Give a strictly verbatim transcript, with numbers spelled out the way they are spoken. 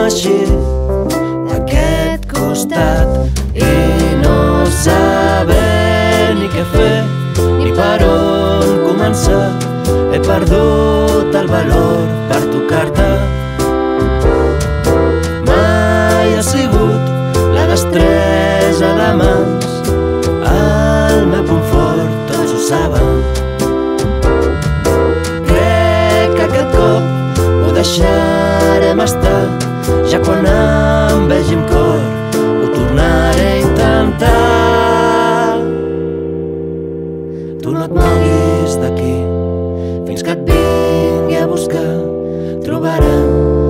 així d'aquest costat i no saber ni què fer ni per on començar. He perdut el valor per tocar-te. Mai ha sigut la destresa de mans el meu punt fort, tots ho saben. Crec que aquest cop ho deixarem estar. Ja quan em vegi amb cor ho tornaré a intentar. Tu no et moguis d'aquí fins que et vingui a buscar. Trobarem